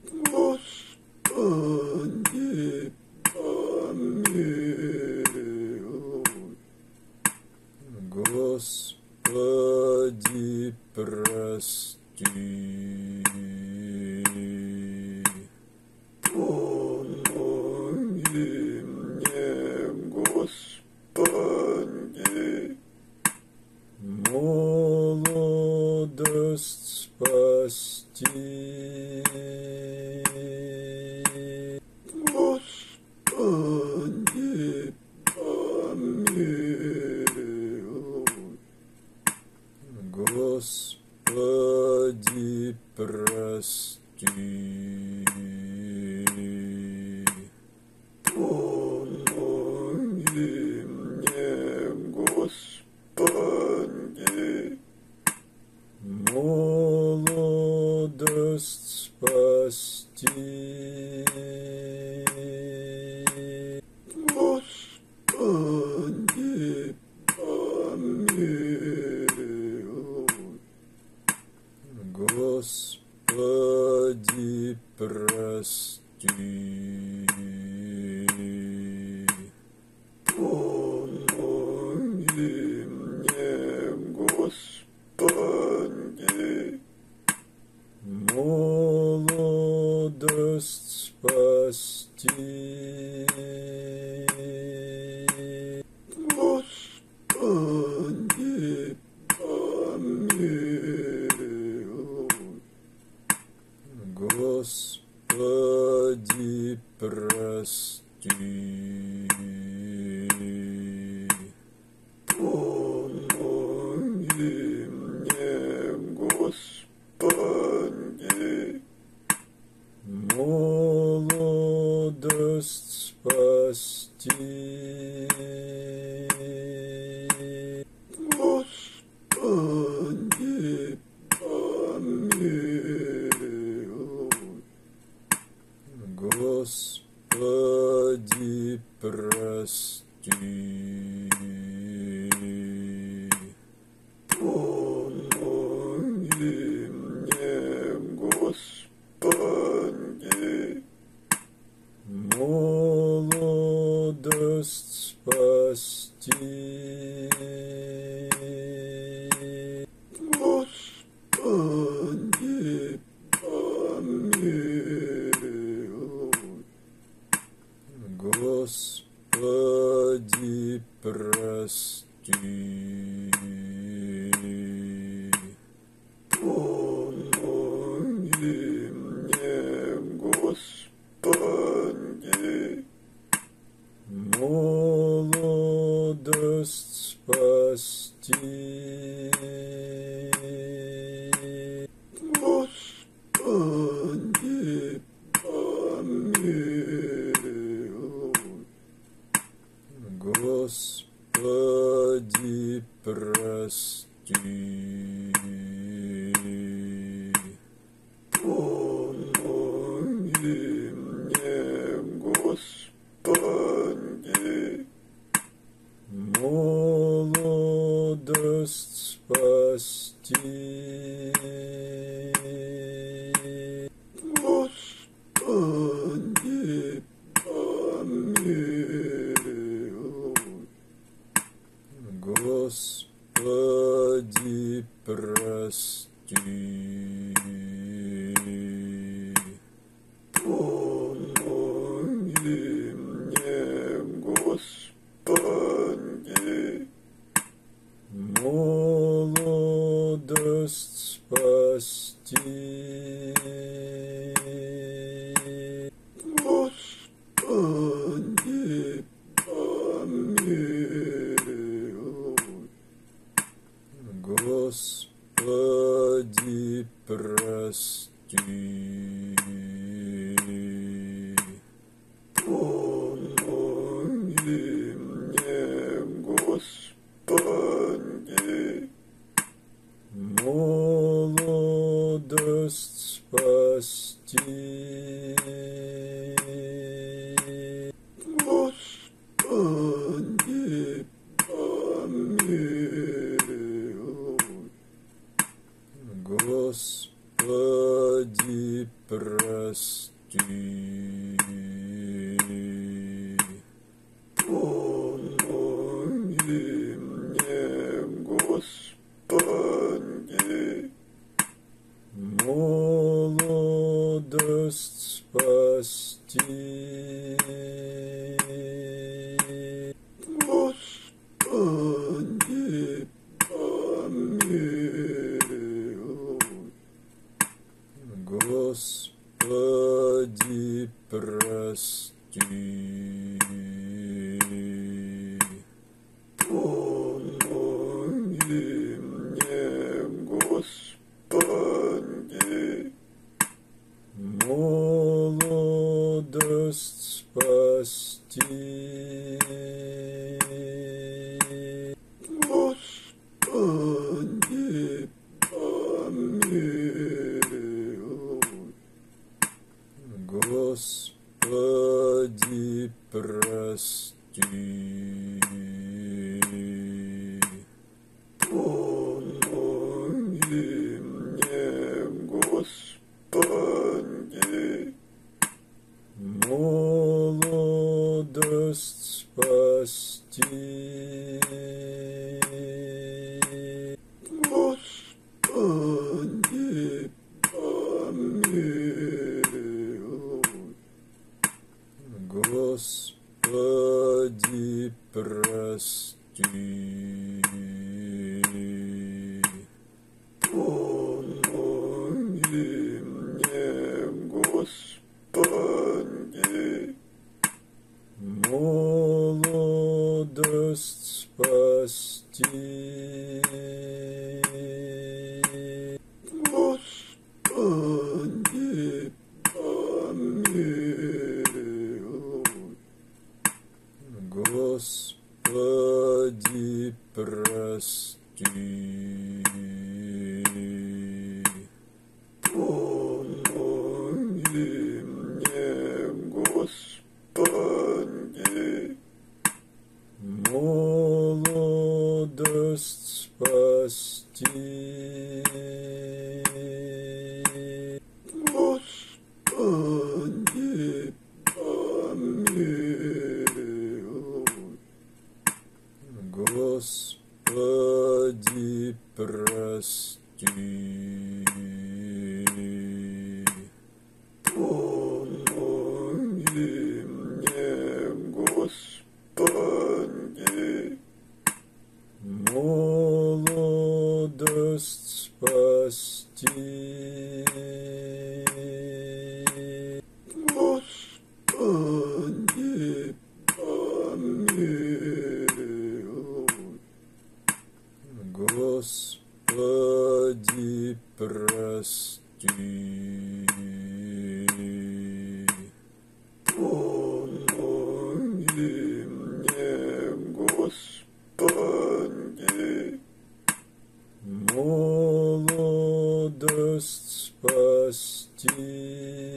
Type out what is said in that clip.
Господи, помилуй. Господи, прости. Помоги мне, Господи, молодость спасти. Господи, помилуй. Господи, прости. Помоги мне, Господи, молодость спасти. Господи, помилуй. Господи, прости. Помоги мне, Господи, молодость спасти. Господи, помилуй. Господи, прости. Помоги мне, Господи, молодость спасти. Господи, помилуй. Господи, прости. Помоги мне, Господи, молодость спасти. Господи, помилуй. Господи, прости. Помоги мне, Господи, молодость спасти. Господи, помилуй. Господи, прости. Помоги мне, Господи, молодость спасти. Господи, помилуй. Господи, прости. Помоги мне, Господи, молодость спасти. Господи, помилуй. Господи, прости. Помоги мне, Господи, молодость спасти. Господи, помилуй. Господи, прости. Помоги мне, Господи, молодость спасти. Господи, помилуй. Господи, прости. Помоги мне, Господи, молодость спасти. Господи, помилуй. Господи, прости. Помоги мне, Господи, молодость спасти. Господи, помилуй. Господи, прости. Помоги мне, Господи, молодость спасти. Господи, помилуй. Господи, прости. Помоги мне, Господи, молодость спасти. Господи, помилуй. Господи, прости. Помоги мне, Господи, молодость спасти. Господи, помилуй. Господи, прости. Помоги мне, Господи, молодость спасти.